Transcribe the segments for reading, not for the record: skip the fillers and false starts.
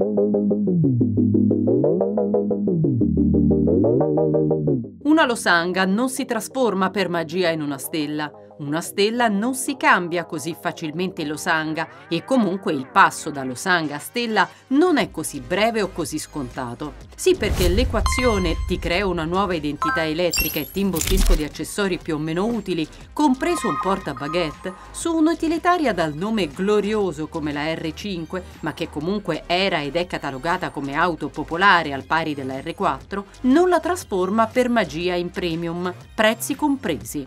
Una losanga non si trasforma per magia in una stella non si cambia così facilmente in losanga e comunque il passo da losanga a stella non è così breve o così scontato. Sì, perché l'equazione "ti creo una nuova identità elettrica e ti imbottisco di accessori più o meno utili, compreso un portabaguette", su un'utilitaria dal nome glorioso come la R5, ma che comunque era ed è catalogata come auto popolare al pari della R4, non la trasforma per magia in premium, prezzi compresi.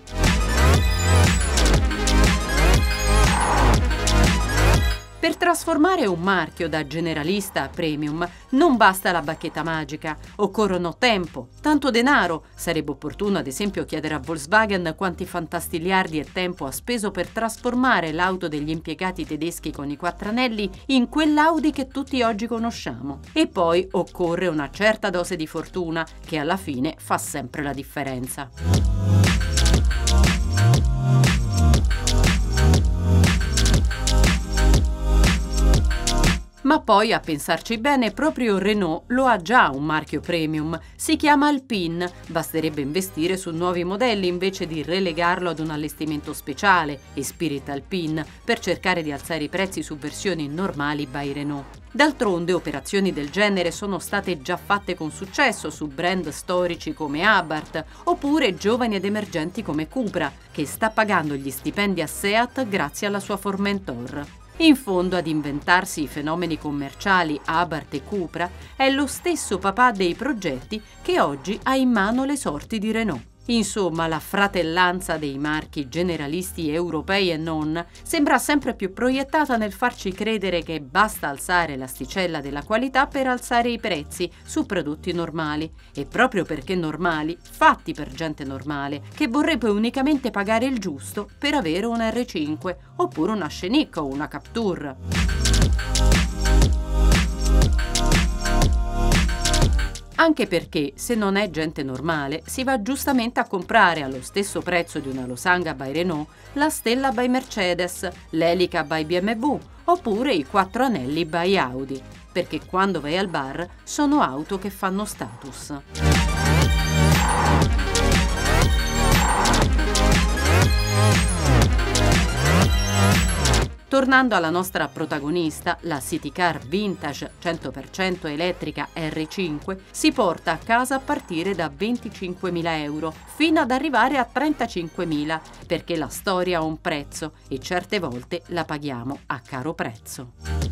Per trasformare un marchio da generalista a premium non basta la bacchetta magica, occorrono tempo, tanto denaro. Sarebbe opportuno ad esempio chiedere a Volkswagen quanti fantastiliardi e tempo ha speso per trasformare l'auto degli impiegati tedeschi con i 4 anelli in quell'Audi che tutti oggi conosciamo. E poi occorre una certa dose di fortuna che alla fine fa sempre la differenza. Ma poi, a pensarci bene, proprio Renault lo ha già un marchio premium. Si chiama Alpine, basterebbe investire su nuovi modelli invece di relegarlo ad un allestimento speciale, e Spirit Alpine, per cercare di alzare i prezzi su versioni normali by Renault. D'altronde operazioni del genere sono state già fatte con successo su brand storici come Abarth, oppure giovani ed emergenti come Cupra, che sta pagando gli stipendi a Seat grazie alla sua Formentor. In fondo, ad inventarsi i fenomeni commerciali Abarth e Cupra è lo stesso papà dei progetti che oggi ha in mano le sorti di Renault. Insomma, la fratellanza dei marchi generalisti europei e non sembra sempre più proiettata nel farci credere che basta alzare l'asticella della qualità per alzare i prezzi su prodotti normali, e proprio perché normali, fatti per gente normale, che vorrebbe unicamente pagare il giusto per avere una R5 oppure una Scenic o una Captur. Anche perché, se non è gente normale, si va giustamente a comprare allo stesso prezzo di una losanga by Renault la Stella by Mercedes, l'Elica by BMW oppure i 4 anelli by Audi, perché quando vai al bar sono auto che fanno status. Tornando alla nostra protagonista, la City Car Vintage 100% elettrica R5 si porta a casa a partire da 25.000 euro fino ad arrivare a 35.000, perché la storia ha un prezzo e certe volte la paghiamo a caro prezzo.